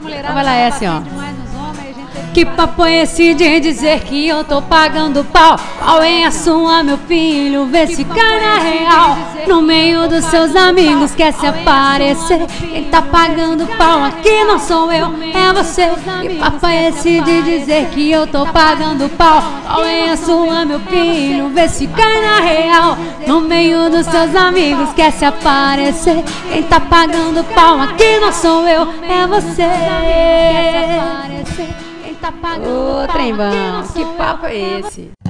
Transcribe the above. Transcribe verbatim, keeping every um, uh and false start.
Então vai lá, é assim, ó. Que papo é esse de dizer que eu tô pagando pau? Qual é a sua, meu filho? Vê se cai na real. No meio dos seus amigos quer se aparecer. Quem tá pagando pau aqui não sou eu, é você. Que papo é esse de dizer que eu tô pagando pau? Qual é a sua, meu filho? Vê se cai na real. No meio dos seus amigos quer se aparecer. Quem tá pagando pau aqui não sou eu, é você. Ô, trem bom, que papo é esse?